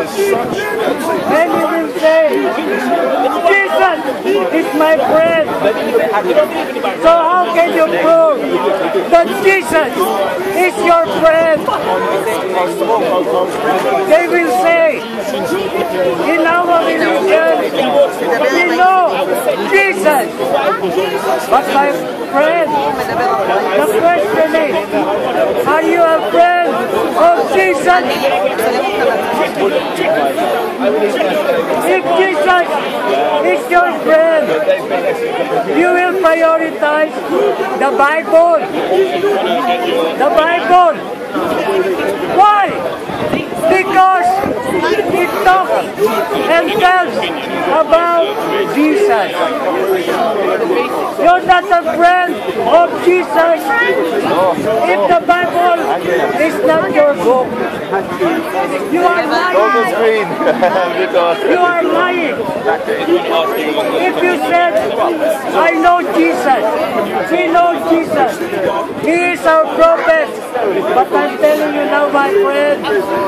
Many will say, Jesus is my friend. So how can you prove that Jesus is your friend? They will say, in our religion, we know Jesus was my friend. The question is, are you a friend of Jesus? If Jesus is your friend, you will prioritize the Bible. The Bible. Why? Because it talks and tells about Jesus. You're not a friend of Jesus if the Bible is not your book. You are lying. You are lying. If you said, I know Jesus, we know Jesus, He is our prophet, but I'm telling you now, my friend,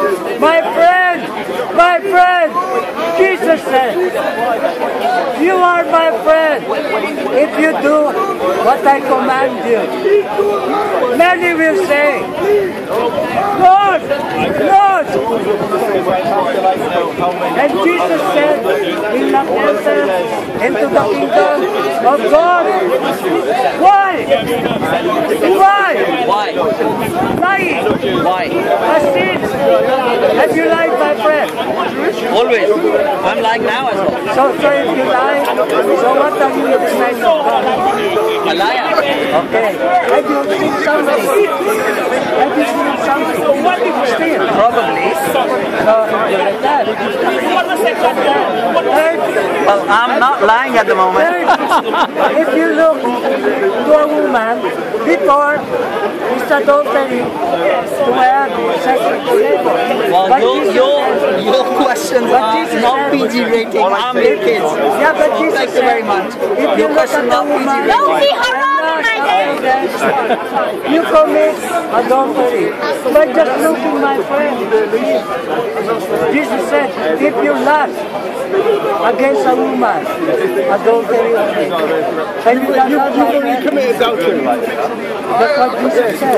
Jesus said, you are my friend if you do what I command you. Many will say, Lord, Lord. And Jesus said, will not enter into the kingdom of God. Why? Why? Why? Lying. Why? A sin. Have you lied, my friend? Always. I'm lying now as well. So if you lie, so what are you denying of God? A liar. Okay. Have you seen something? Have you seen something? What did you steal? Probably. Like that. Well, I'm not lying at the moment. If you look to a woman before it's adultery to have sexual relations. Well, your questions are not PG rating. I'm with kids. Yeah, but Jesus Thank you very much. If Your question not PG rating. Don't be haram in my name. you commit adultery by just looking, my friend. Jesus said, if you lust against a woman, adultery only. Can you not You committed adultery. That's what Jesus said.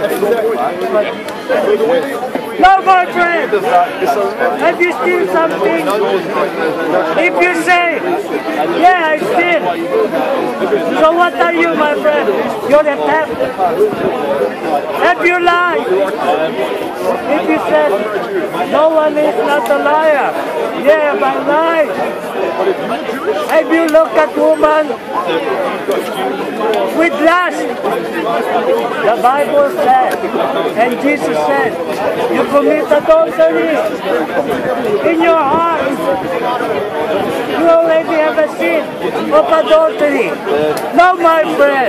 No, my friend. Have you steal something? If you say, yeah, I steal. So what are you, my friend? You're a theft. Have you lied? If you said, no one is not a liar. Yeah, I lied. Have you looked at woman with lust? The Bible said, and Jesus said, you commit adultery in your heart. You already have a sin of adultery. Now, my friend,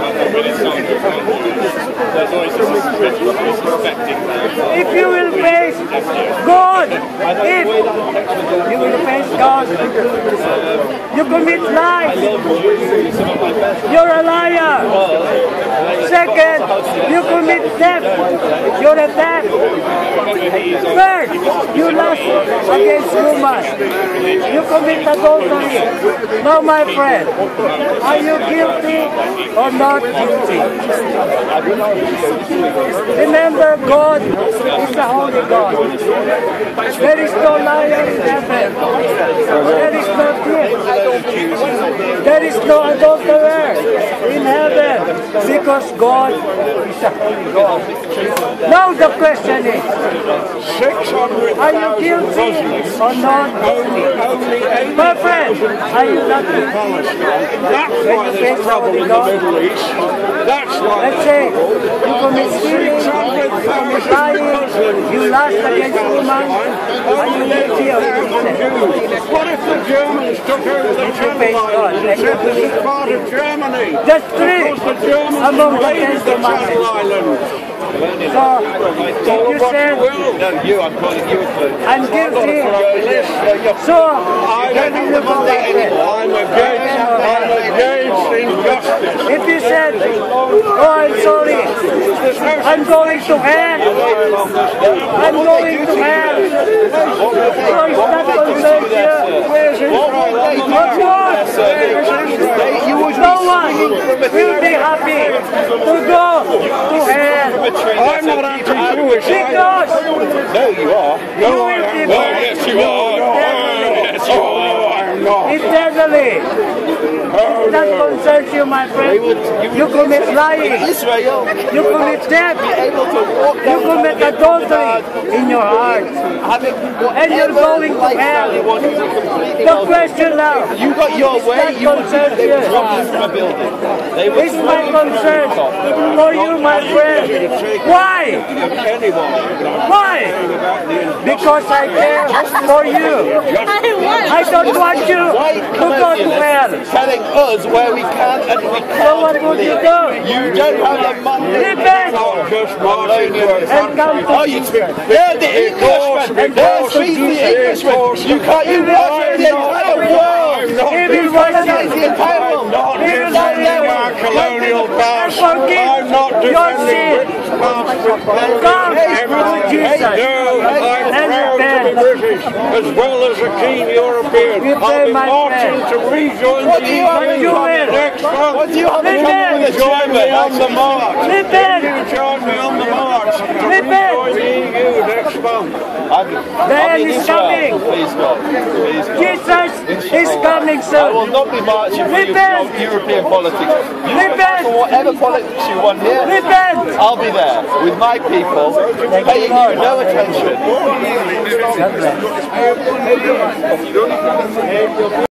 if you will face God, if you will face God, you commit lies, you're a liar. Second, you commit theft, you're a theft. Third, you lust against woman, you commit adultery. Now, my friend, are you guilty or not guilty? Remember, God is a holy God. There is no liar in heaven. There is no thief. There is no adulterer in heaven because God is a holy God. Now the question is, are you guilty or not guilty? My friend, are you not guilty? That's why there's trouble in the Middle East. That's why. Let's say you commit stealing, you commit lying, you lust against woman, are you guilty or innocent? What if the Germans took over the Channel Islands and said this is part of Germany? Just three Because the Germans among the invaded 10 the Channel commandments. Islands. So, if you said, I'm guilty, so, I don't think the money anymore. I'm against injustice. If you said, oh, I'm sorry, I'm going to hell, I'm going to hell, so it's not concerned you. Of course, no one will be happy to go to hell. I'm not anti-Jewish. Because No, you are. you will be Yes, you are. Yes, you are. I'm not. eternally. That concerns you, my friend. You commit lying. Israel, You commit theft. able to walk You commit adultery in your heart. And you're going to hell. The question now, You got your way, you want to concerns you. drop you from a building. They will It's my concern for you, my friend. Why? Why? Because I care for you. I don't want you to go to hell. telling us where we can and we can't. So what would you do? You don't have the money. Repent and come to They're the Englishmen. They're the Englishmen. You can't. You worship the entire world. Even worship. The entire world. Even Our colonial past. forgive I'm not your defending sin. Britain's past with Come to Jesus. No, I'm And proud to be repent. British as well as a keen European. I'll be my marching friend. to rejoin What the do you have in EU common? next month. What do you have in common with a German on the march? Repent. You join me on the march to Repent. rejoin the EU next month. The end is coming. Please God. Please God. Jesus is coming I will soon. not be marching for Repent. European politics. You Repent. for whatever politics you want here, Repent. I'll be there with my people, paying you no attention.